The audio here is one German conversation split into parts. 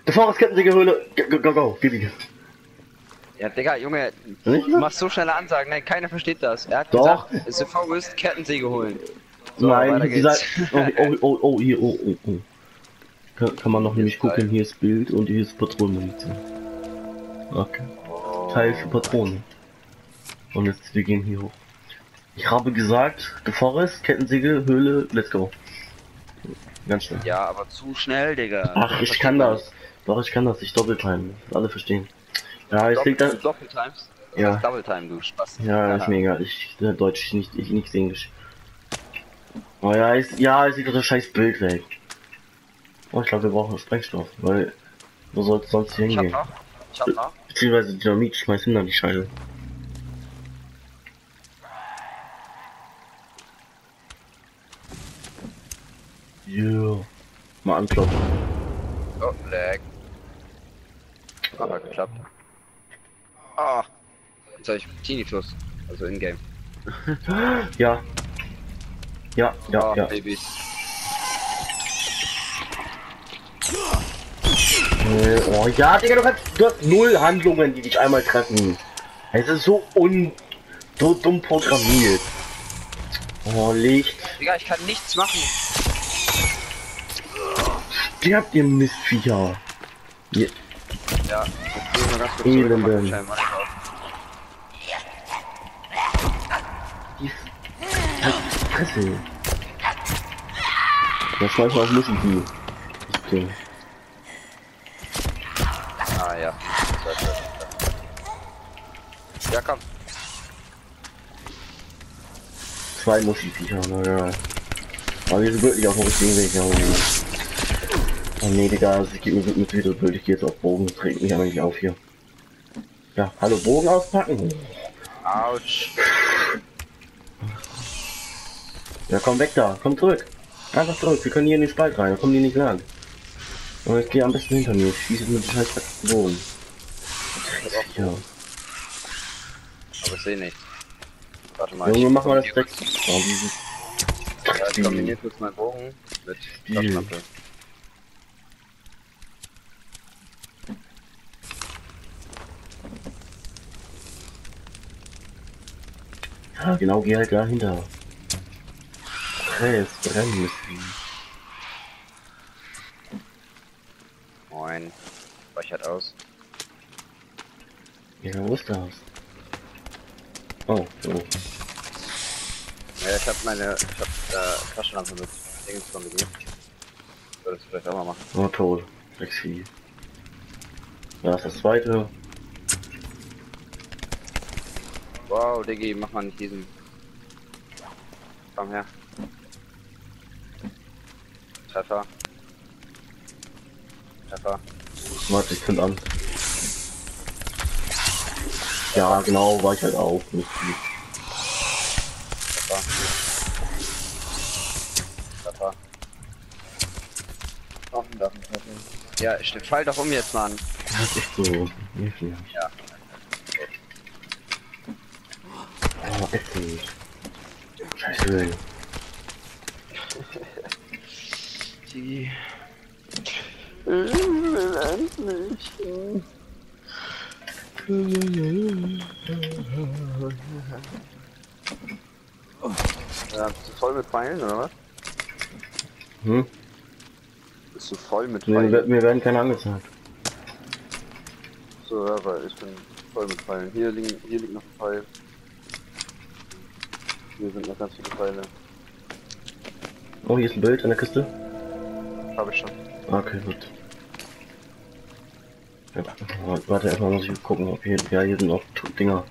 Der Fahrradkettensäge-Höhle. Go, gib ihn. Ja, Digga, Junge, Nicht? du machst so schnelle Ansagen, nein, keiner versteht das. Er hat Doch. gesagt, SV ist Kettensäge holen. So, Nein, weiter dieser. geht's. Hier, oh. Kann man noch nämlich gucken, hier ist Bild und hier ist Patronenmunition. Okay. Teil für Patronen. Und jetzt, wir gehen hier hoch. Ich habe gesagt, The Forest, Kettensäge, Höhle, let's go. Ganz schnell. Ja, aber zu schnell, Digga. Ach, ich kann das. Doch, ich kann das. Ich doppeltime. Alle verstehen. Ja, es liegt da. Doppeltimes? Ja. Double Time, du Spaß. Ja, ist mir egal. Ich Deutsch nicht, ich nichts Englisch. Oh ja, es sieht doch das scheiß Bild weg. Oh, ich glaube, wir brauchen Sprengstoff, weil wo soll es sonst hier hingehen? Ich hab noch. Beziehungsweise Dynamit, schmeiß hin an die Scheiße. Yeah. Mal anklopfen. Oh, lag. Aber geklappt. Ah. Jetzt hab ich Tinnitus. Also in-game. Ja. Ja. Babys. Oh ja, Digga, du hast null Handlungen, die dich einmal treffen. Es ist so dumm programmiert. Oh, Licht. Digga, ich kann nichts machen. Stirbt ihr Mistviecher. Ja. Ja, ich geh mal ganz kurz Elenden. zurück und mach den Schein auf. Die Fresse. Das schmeißt mal auf Muschelvieh. Okay. Ah ja. Ja, komm. 2 Muschelviecher, naja. Aber wir sind wirklich auf dem richtigen Weg, ja. Oh nee, Digga, es geht mir mit wieder blöd. Ich geh jetzt auf Bogen, das trägt mich aber nicht auf hier. Ja, hallo, Bogen auspacken. Autsch. Ja, komm weg da, komm zurück. Einfach zurück, wir können hier in den Spalt rein, da kommen die nicht lang. Und ich gehe am besten hinter mir, ich schieße mit dem scheiß Bogen. Ja. Aber ich seh nichts. Warte mal. Junge, mach mal das direkt. Oh, dieses Ja, ich kombiniere kurz meinen Bogen mit Taschenlampe. Ja, genau, geh halt dahinter. Hey, es brennen müssen. Moin. Speichert aus. Ja, wo ist das? Oh, so. Ja, ich hab Taschenlampe mit Dings kombiniert. Würde das vielleicht auch mal machen. Oh, tot. 6 Vieh. Da ist das zweite. Wow, Diggi, mach mal nicht diesen. Komm her. Treffer. Warte, ich find an. Ja, genau, war ich halt auch. Nicht viel. Treffer. Ja, fall doch um jetzt, Mann. Das ist echt so. Ja. Oh, ätzend. Scheiße. Die. Ja, bist du voll mit Pfeilen, oder was? Hm? Bist du voll mit Nee, Pfeilen? mir werden keine angezeigt. So, ja, weil ich bin voll mit Pfeilen. Hier liegt noch ein Pfeil. Hier sind noch ganz viele Pfeile. Oh, hier ist ein Bild in der Kiste. Habe ich schon. Okay, gut. Ja, warte, erstmal muss ich gucken, ob hier. Ja, hier sind noch Dinger.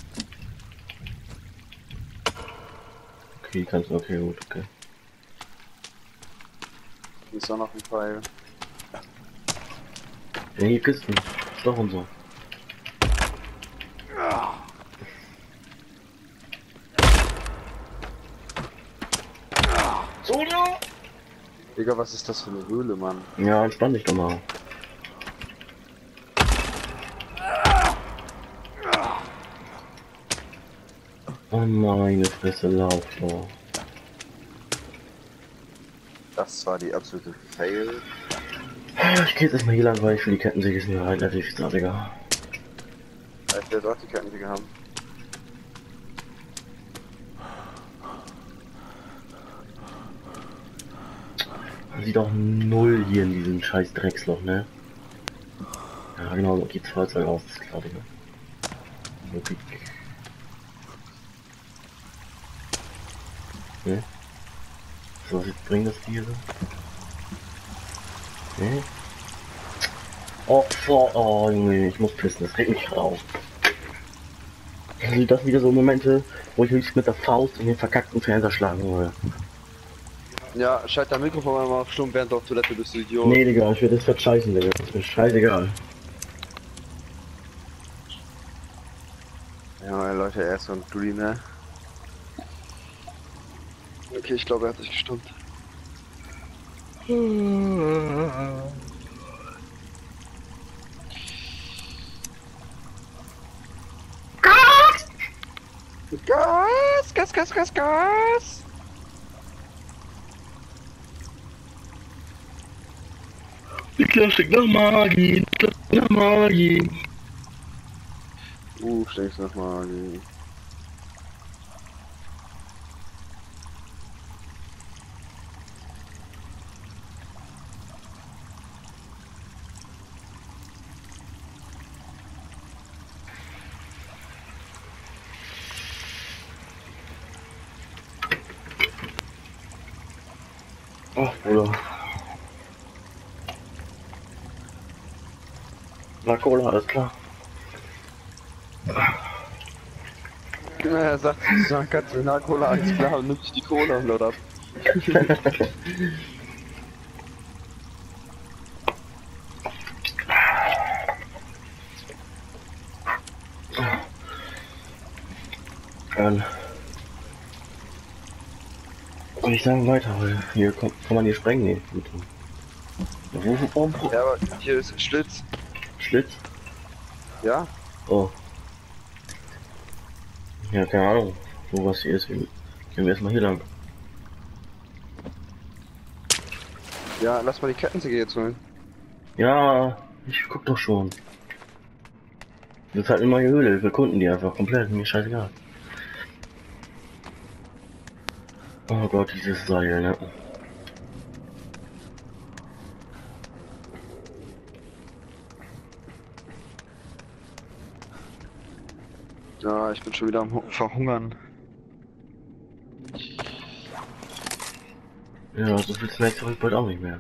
Okay, kannst du. Okay, gut, okay. Hier ist auch noch ein Pfeil. Ja, hier Kisten. Stoff und so. Solo! Digga, was ist das für eine Höhle, Mann? Ja, entspann dich doch mal. Oh meine Fresse, lauf doch. Das war die absolute Fail. Ich gehe jetzt erstmal hier lang, weil ich für die Kettensäge ist mir relativ egal. Ich will jetzt auch die Kettensäge haben. Man sieht auch null hier in diesem scheiß Drecksloch, ne? Ja genau, so geht's Fahrzeug aus, das ist klar, Digga. Wirklich. Ne? So, was jetzt bringt das hier so? Ne? Oh, oh Junge, ich muss pissen, das regt mich gerade auf. Also das wieder so Momente, wo ich mich mit der Faust in den verkackten Fernseher schlagen will. Ja, schalt dein Mikrofon mal auf stumm, während du auf Toilette bist, du Idiot. Nee, Digga, ich will das verscheißen, Digga. Das ist mir scheißegal. Ja, Leute, er ist so ein Dreamer. Okay, ich glaube, er hat sich gestummt. Gas! Die Klasse nach Magie, nach Magie. Stinkst nach Magie. Ach, Bruder. Na, Cola, alles klar. Er sagt zu seiner Katze, na Cola, alles klar, und nimmt sich die Cola und laut ab. Soll ich sagen weiter, weil hier kann man hier sprengen, nee, gut. Ja, aber hier ist ein Schlitz. Schlitz? Ja? Oh. Ja, keine Ahnung, wo was hier ist. Gehen wir erstmal hier lang. Ja, lass mal die Kettensäge jetzt holen. Ja, ich guck doch schon. Das ist halt immer die Höhle, wir kunden die einfach komplett, mir scheißegal. Oh Gott, dieses Seil, ne? Ja, ich bin schon wieder am Verhungern. Ja, so viel Snacks habe ich bald auch nicht mehr.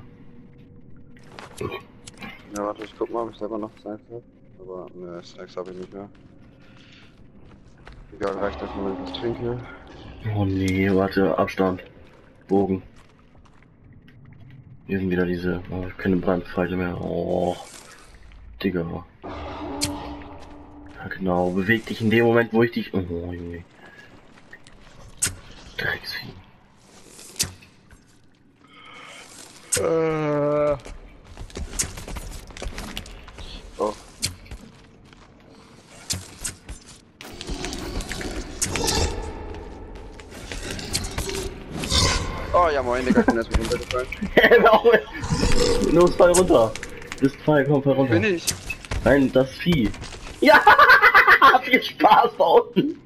Ja, warte, ich guck mal, ob ich selber noch Snacks habe. Aber ne, Snacks habe ich nicht mehr. Egal, reicht das nur, wenn ich was trinke. Oh nee, warte, Abstand. Bogen. Hier sind wieder diese, oh, keine Brandpfeile mehr. Oh, Digga. Ja genau, beweg dich in dem Moment, wo ich dich... Oh, Junge. Drecksvieh. Oh. Oh ja, moin, Digga, ich bin erstmal runtergefallen. Los, fall runter. Das Pfeil, komm, fall runter. Bin ich? Nein, das Vieh. Ja, viel Spaß da unten.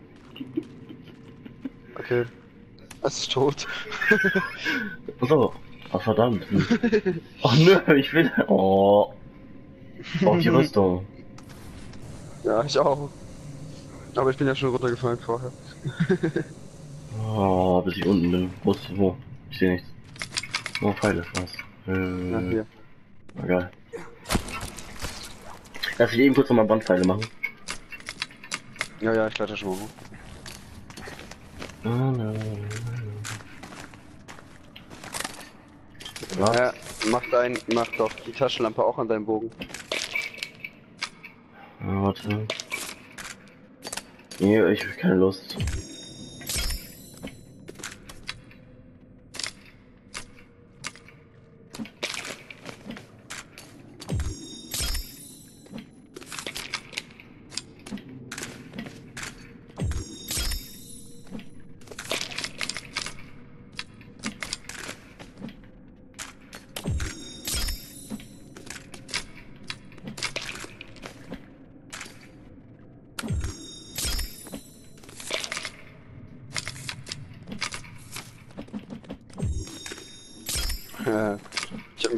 Okay. Es ist tot. So. Ach, verdammt. Oh nö, ich will... Oh. Auf die Rüstung. Ja, ich auch. Aber ich bin ja schon runtergefallen vorher. Oh, bis ich unten bin. Wo? Ich sehe nichts. Nur Pfeile, was? Ja, hier. Na geil. Darf ich eben kurz nochmal Bandpfeile machen? Ja, ich kletter schon mal hoch. Was? Ja, mach doch die Taschenlampe auch an deinem Bogen. Ja, warte. Nee, ich hab keine Lust.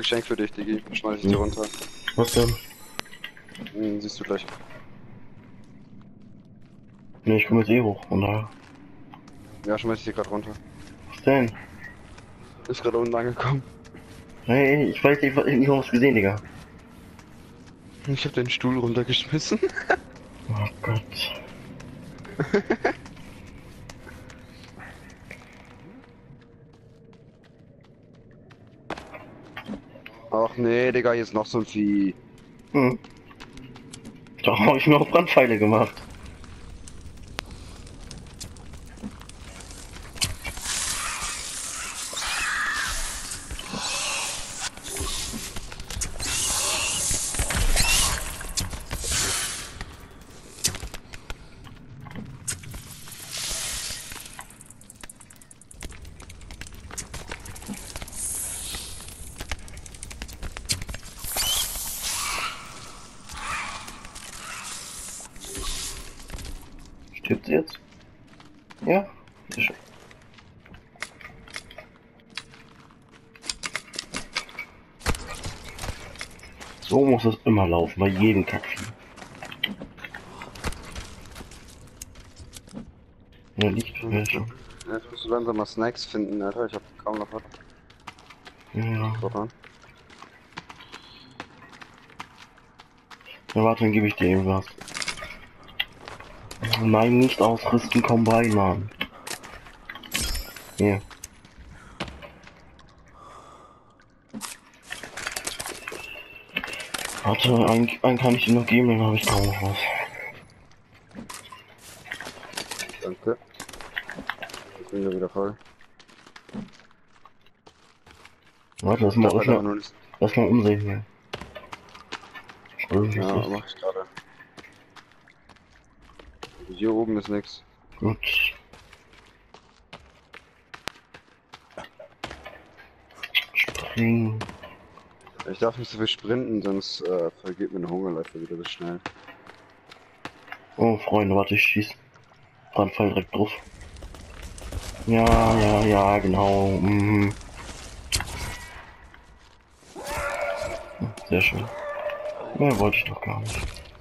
Geschenk für dich, Digi. Schmeiß ich dir runter. Was denn? Siehst du gleich. Ne, ich komme jetzt eh hoch, von daher. Ja, schmeiß ich dir gerade runter. Was denn? Ist gerade unten angekommen. Hey, ich weiß nicht, ich hab was gesehen, Digga. Ich hab den Stuhl runtergeschmissen. Oh Gott. Ach nee, Digga, hier ist noch so ein Vieh. Hm. Da habe ich mir auch Brandpfeile gemacht. Stirbt sie jetzt? Ja? Sehr schön. So muss es immer laufen, bei jedem Kackvieh. Ja, liegt ja schon. Ja, jetzt musst du langsam mal Snacks finden, Alter. Ich hab kaum noch was. Ja. Voran. Ja, warte, dann gebe ich dir irgendwas. Nein, nicht ausrüsten, komm bei, Mann. Hier. Warte, einen kann ich dir noch geben, dann habe ich kaum noch was. Danke. Jetzt bin ich ja wieder voll. Warte, lass mal umsehen hier. Ja, mach ich gerade. Hier oben ist nix. Gut. Springen. Ich darf nicht so viel sprinten, sonst vergeht mir eine Hungerleiste wieder so schnell. Oh, Freunde, warte, ich schieß. Brandpfeil direkt drauf. Ja, genau. Mhm. Sehr schön. Mehr wollte ich doch gar nicht.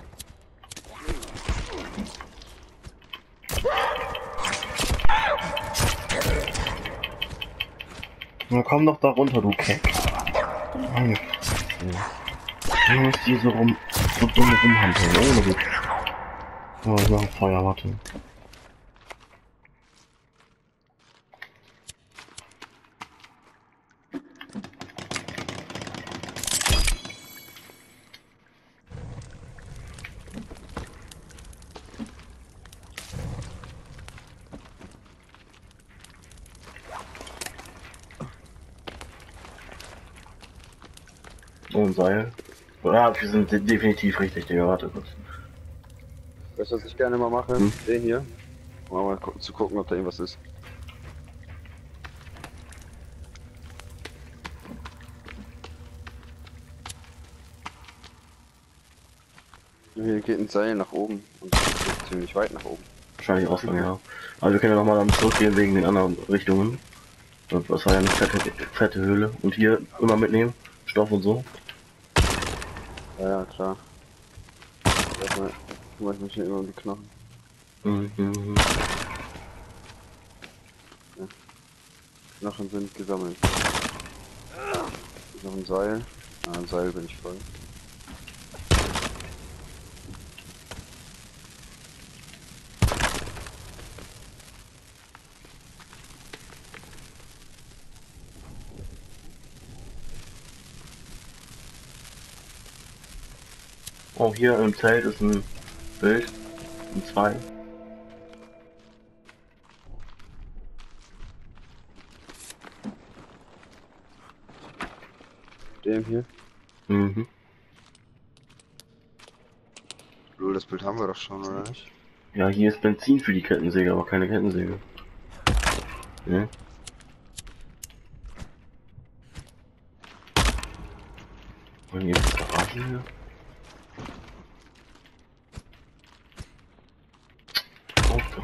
Na komm doch da runter, du Keck. Mann. Du musst hier so dumm rumhandeln, ohne Witz. Oh, ich mach ein Feuer, warte. Oh, ein Seil. Ja, wir sind definitiv richtig, Digga, warte kurz. Weißt du, was ich gerne mal mache? Hm? Den hier. Um mal zu gucken, ob da irgendwas ist. Hier geht ein Seil nach oben und das geht ziemlich weit nach oben. Wahrscheinlich Ausgang, ja. Aber wir können ja nochmal dann zurückgehen wegen den anderen Richtungen. Das war ja eine fette Höhle. Und hier immer mitnehmen. Stoff und so. Ja, klar. Erstmal kümmere ich mich hier immer um die Knochen. Mhm. Ja. Knochen sind gesammelt. Noch ein Seil. Ah, ein Seil bin ich voll. Oh, hier im Zelt ist ein Bild. Ein 2. Dem hier. Mhm. Lol, das Bild haben wir doch schon, oder nicht? Ja, hier ist Benzin für die Kettensäge, aber keine Kettensäge. Ja. Und hier ist die Garage hier. Drauf.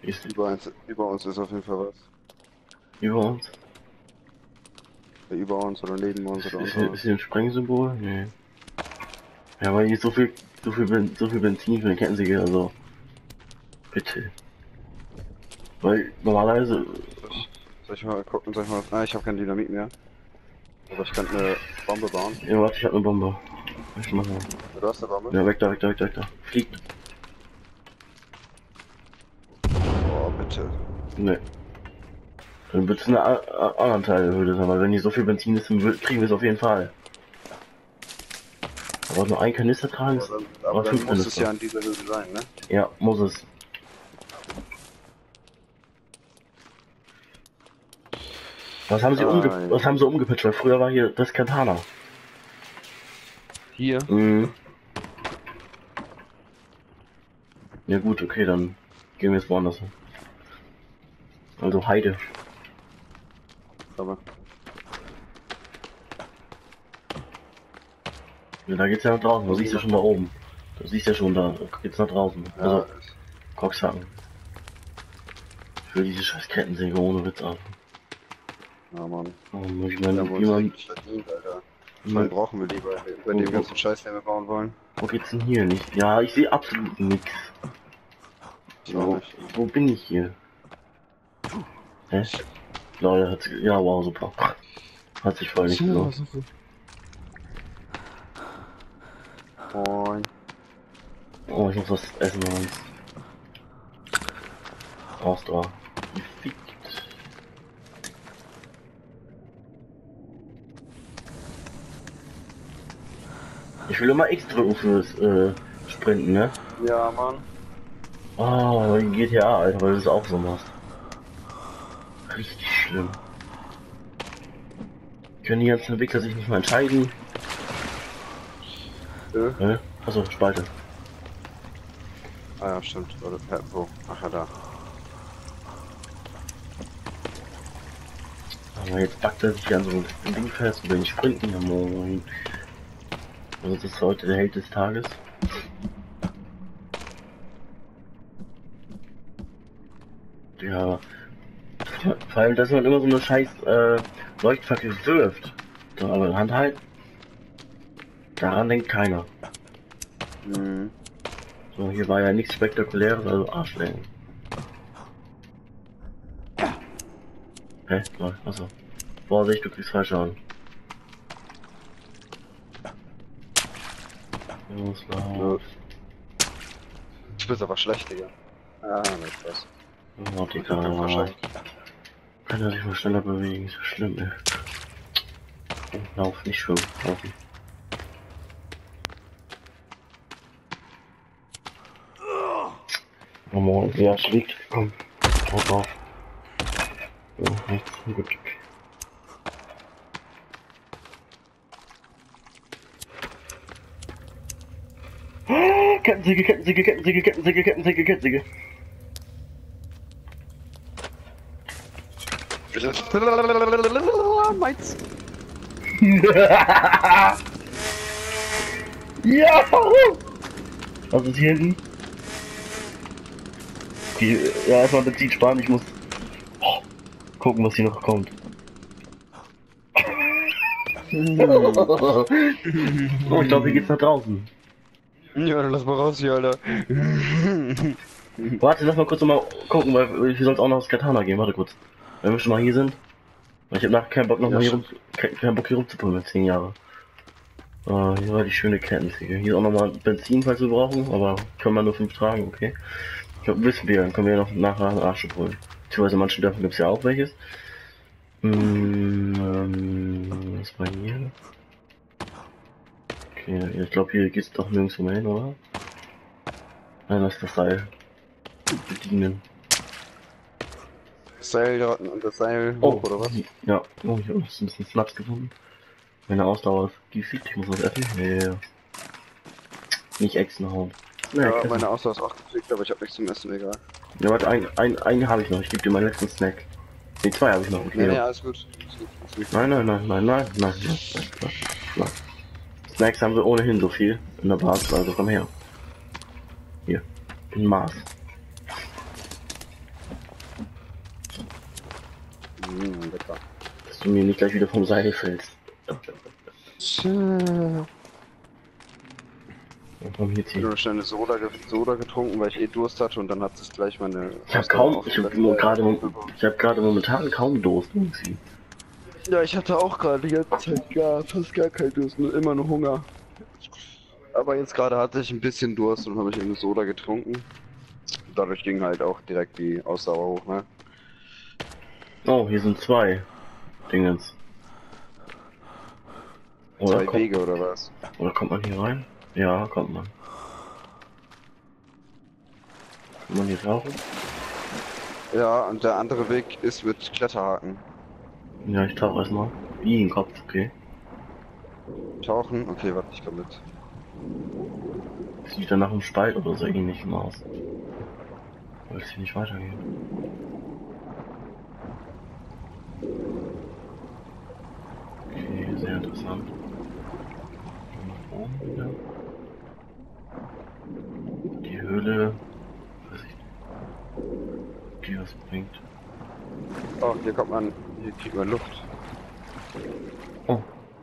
Ist Über uns ist auf jeden Fall was. über uns? Ja, über uns oder neben uns oder Ist unter uns. hier ein Sprengsymbol? Nee. Ja, aber hier ist so viel Benzin für eine Kettensäge, also. Bitte. Weil normalerweise. Soll ich mal gucken, soll ich mal. Ah, ich habe kein Dynamit mehr. Aber ich könnte eine Bombe bauen. Ja, warte, ich hab eine Bombe. Ich mach mal. Du hast eine Bombe? Ja, weg da, weg da, weg da, weg da. Fliegt. Oh, bitte. Ne. Dann wird's eine anderen Teil der Höhle sein, weil wenn hier so viel Benzin ist, dann kriegen wir es auf jeden Fall. Aber nur ein Kanister tragen ist. Aber dann 5 muss es Kanister. ja an dieser Höhle sein, ne? Ja, muss es. Was haben sie, ja. was haben sie umgepitcht? Weil früher war hier das Katana. Hier? Mhm. Ja gut, okay, dann gehen wir jetzt woanders hin. Also Heide. Aber. Ja, da geht's ja nach draußen, du siehst ja schon da oben. Du siehst ja schon da, geht's nach draußen. Ja, Also, Kokshacken. Ich will diese scheiß Kettensäge ohne Witz ab. ja, Mann. Oh, ich Wir meine, haben uns nicht verdient, Alter. Dann brauchen wir lieber bei dem ganzen Scheiß, den wir bauen wollen. Wo geht's denn hier nicht? Ja, ich sehe absolut nichts. Ich auch nicht. Wo bin ich hier? Hä? Leute, hat sich, ja, wow, super. Hat sich voll nicht gelohnt. Moin. Oh, ich muss was essen sonst. Brauchst du. Gefickt. Ich will immer X drücken fürs Sprinten, ne? Ja, Mann. Oh, in GTA, Alter, weil du es auch so machst. Richtig schlimm. Können die ganzen Entwickler sich nicht mal entscheiden? Ne? Achso, Spalte. Ah ja, stimmt. Oder, wo? Ach ja, da. Aber jetzt packt er sich an so ein Ding fest und will nicht sprinten. Ja, moin. Also das ist heute der Held des Tages. Ja. Vor allem, dass man immer so eine scheiß Leuchtfackel wirft. So, aber Hand halt. Daran denkt keiner. Mhm. So, hier war ja nichts Spektakuläres, also Arschlecken. Hä? Nein, achso. Vorsicht, du kriegst falsch an. Los, laut. Du bist aber schlecht, Digga. Ah, nicht was. Oh, die Kamera. Kann er sich mal schneller bewegen, ist schlimm, ey. Oh, lauf, nicht schwimmen, laufen. Oh, morgen, ja, es liegt. Komm, hau drauf. Ja, rechts, gut. Kettensäge, Kettensäge, Kettensäge, Kettensäge, Kettensäge, Kettensäge. Meins. Ja! Was ist hier hinten? Die, ja, erstmal Benzin sparen, ich muss gucken, was hier noch kommt. Oh, ich glaube, hier geht's nach draußen. Ja, dann lass mal raus hier, Alter. Warte, lass mal kurz noch mal gucken, weil hier soll es auch noch das Katana geben. Warte kurz. Wenn wir schon mal hier sind. Ich habe nachher keinen Bock noch Ja, mal hier keinen Bock hier rumzupummeln, 10 Jahre. Hier war die schöne Kettensäge. Hier ist auch nochmal Benzin, falls wir brauchen, aber können wir nur 5 tragen, okay. Ich glaube, wissen wir, dann können wir ja noch nachher einen Arsch holen. Beziehungsweise manchen Dörfern gibt es ja auch welches. Was war hier? Okay, ich glaube, hier geht's doch nirgendwo mehr hin, oder? Nein, das ist das Seil. Bedienen. Seil und das Seil hoch, oder was? Ja, oh, ich habe ein bisschen Snaps gefunden. Meine Ausdauer ist gefickt, ich muss was essen. Ja. Nicht Echsen hauen. Ja, meine Ausdauer ist auch gefickt, aber ich habe nichts zum Essen, egal. Ja, warte, einen habe ich noch. Ich gebe dir meinen letzten Snack. Ne, 2 habe ich noch. Okay, nee, alles gut. Nein. Snacks haben wir ohnehin so viel in der Basis, also komm her. Hier. In Maß. Lecker. Dass du mir nicht gleich wieder vom Seil fällst. Und komm jetzt Ich habe hier. nur schnell eine Soda getrunken, weil ich eh Durst hatte und dann hat es gleich meine Ich hab Ausdauer kaum, aufgefüllt. ich hab gerade momentan kaum Durst irgendwie. Ja, ich hatte auch gerade die ganze Zeit fast gar keinen Durst, nur immer nur Hunger. Aber jetzt gerade hatte ich ein bisschen Durst und habe ich eine Soda getrunken. Dadurch ging halt auch direkt die Ausdauer hoch, ne? Oh, hier sind zwei Dingens. Zwei Wege oder was? Oder kommt man hier rein? Ja, kommt man. Kann man hier tauchen? Ja, und der andere Weg ist mit Kletterhaken. Ja, ich tauche erstmal. Wie ein Kopf, okay. Tauchen? Okay, warte, ich komm mit. Sieht dann nach einem Spalt oder so ähnlich aus. Weil es hier nicht weitergeht. Okay, sehr interessant. Nach oben wieder. Die Höhle. Weiß ich nicht, ob die was bringt. Oh, hier kriegt man Luft. Oh.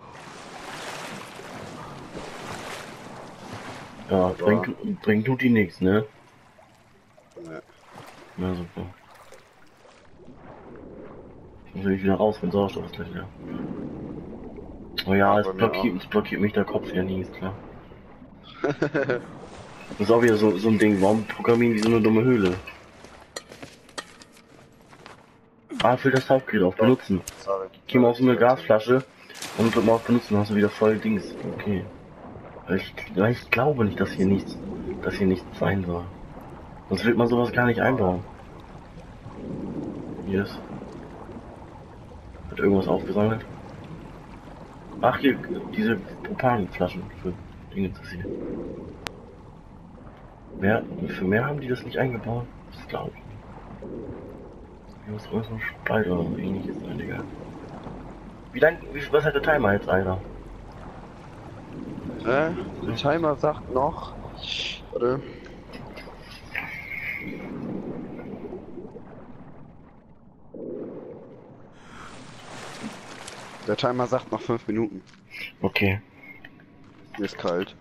Ja, Aber- bringt tut die nichts, ne? Ne. Na super. Dann will ich wieder raus, wenn Sauerstoff ist gleich wieder. Oh ja, Ja, es bei mir auch. blockiert mich der Kopf ja nie, ist klar. Das ist auch wieder so ein Ding, warum programmieren die so eine dumme Höhle? Ah, für das Tauchgerät auf benutzen. Sorry. Geh mal auf so eine Gasflasche und drück mal auf benutzen, dann hast du wieder voll Dings. Okay. Weil ich glaube nicht, dass hier nichts sein soll. Sonst wird man sowas gar nicht einbauen. Hier ist. Hat irgendwas aufgesammelt? Ach hier, diese Propanflaschen für Dinge zu sehen. Für mehr haben die das nicht eingebaut? Das glaube ich nicht. Hier muss irgendwas so ein Spalt oder so ähnliches sein, Digga. Was hat der Timer jetzt, Alter? Der Timer sagt noch. Warte. Der Timer sagt noch 5 Minuten. Okay. Mir ist kalt.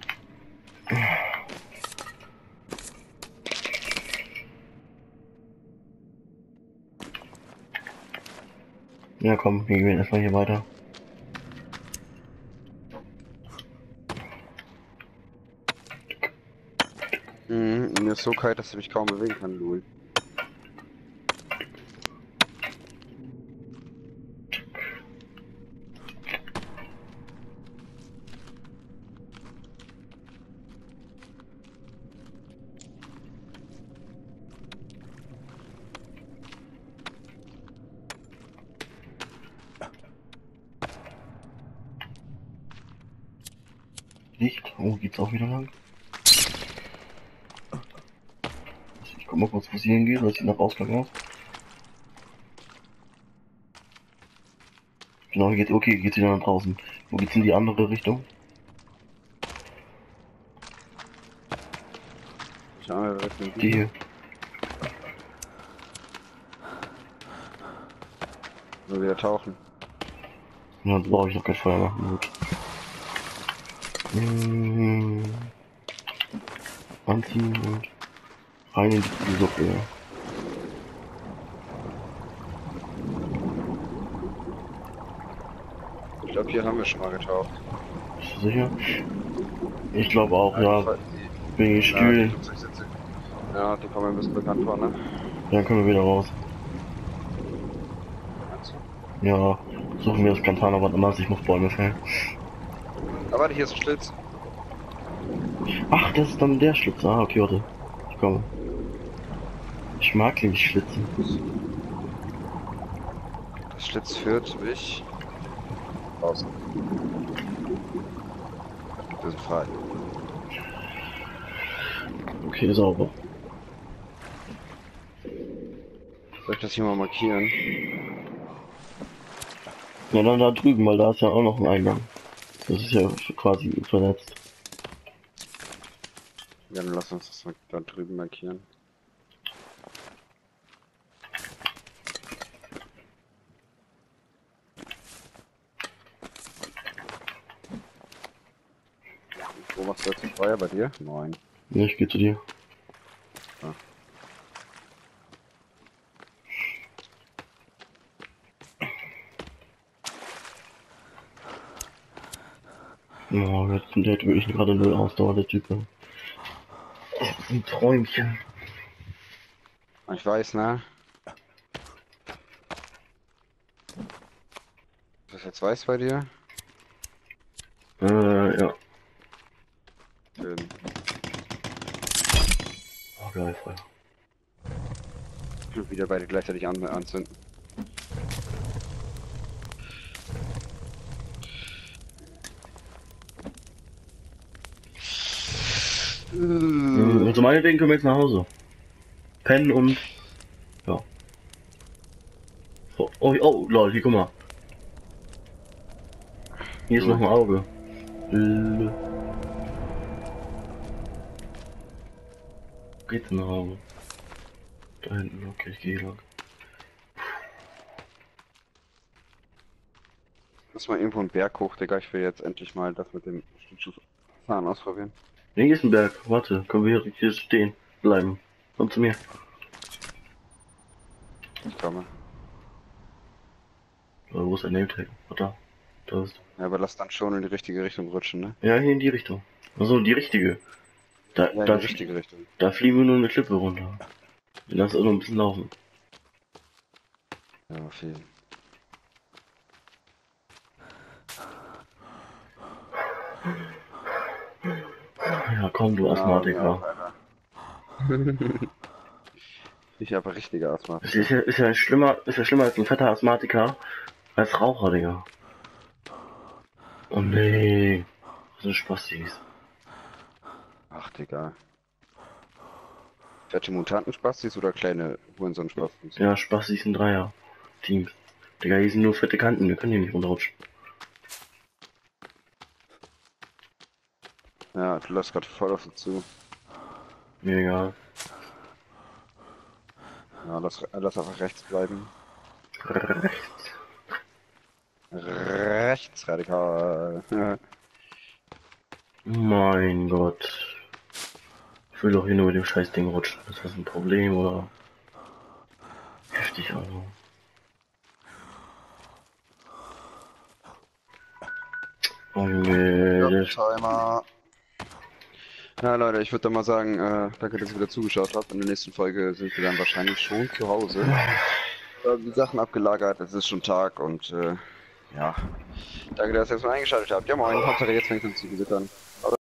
Ja komm, wir gehen erstmal hier weiter. Mir ist so kalt, dass ich mich kaum bewegen kann, Louis. Licht. Oh, geht's auch wieder lang? Ich guck mal kurz, wo sie hingeht. Das sieht nach Ausgang aus. Genau, okay, geht's wieder nach draußen. Wo geht's in die andere Richtung? Schade, das ist Die hier. Nur wieder tauchen. Ja, jetzt brauche ich noch kein Feuer machen. Gut. Anziehen und rein in die Suppe, ja. Ich glaube, hier haben wir schon mal getaucht. Bist du sicher? Ich glaube auch, ja. Die, Wegen den Stühlen. Flugzeugsitze. Ja, die kommen mir ein bisschen bekannt vor, ne? Dann können wir wieder raus. Meinst du? Ja, suchen wir das Plantanerband immer, ich muss Bäume fällen. Aber warte, hier ist ein Schlitz. Ach, das ist dann der Schlitz. Ah, okay, warte. Ich komme. Ich mag nämlich Schlitzen. Das Schlitz führt mich raus. Wir sind frei. Okay, sauber. Soll ich das hier mal markieren? Ja, dann da drüben, weil da ist ja auch noch ein Eingang. Das ist ja quasi vernetzt. Ja, dann lass uns das mal da drüben markieren. Wo machst du jetzt Feuer bei dir? Moin. Ja, ich geh zu dir. Ah. Oh, der hat wirklich gerade null Ausdauer, der Typ. Ne? Das ist ein Träumchen. Ich weiß, ne? Ist das jetzt weiß bei dir? Ja. Schön. Oh, geil, Feuer. Wieder beide gleichzeitig anzünden. Also meinetwegen können wir jetzt nach Hause. Pennen und... Ja. Oh, lol, hier, guck mal. Hier ist noch ein Auge. Geht's nach Hause? Da hinten, okay, ich gehe lang. Lass mal irgendwo einen Berg hoch, Digga. Ich will jetzt endlich mal das mit dem Schlittschuhfahren ausprobieren. Nee, hier ist ein Berg. Warte, können wir hier stehen bleiben? Komm zu mir. Ich komme. Wo ist der Nametag? Da. Da ist. Ja, aber lass dann schon in die richtige Richtung rutschen, ne? Ja, hier in die Richtung. Also die richtige. Da, Ja, in da, die richtige Richtung. da fliegen wir nur eine Klippe runter. Lass auch noch ein bisschen laufen. Ja, viel. Ja, komm, du Asthmatiker. Ich habe richtige Asthma. Ist ja schlimmer als ein fetter Asthmatiker als Raucher, Digga. Oh nee. So Spastis. Ach, Digga. Fette Mutantenspastis oder kleine Hurensohn-Spastis? Ja, Spastis sind Dreier. Teams. Digga, hier sind nur fette Kanten, wir können hier nicht runterrutschen. Ja, du lässt gerade voll auf sie zu. Mir egal. Ja, lass einfach rechts bleiben. Rechts. Rechtsradikal. Mein Gott. Ich will doch hier nur mit dem scheiß Ding rutschen. Ist das ein Problem oder? Heftig, also. Oh nee, der Timer. Ja, Leute, ich würde dann mal sagen, danke, dass ihr wieder zugeschaut habt. In der nächsten Folge sind wir dann wahrscheinlich schon zu Hause. Die Sachen abgelagert, es ist schon Tag und ja. Danke, dass ihr jetzt mal eingeschaltet habt. Ja moin, Hauptsache jetzt fängt es an zu gewittern.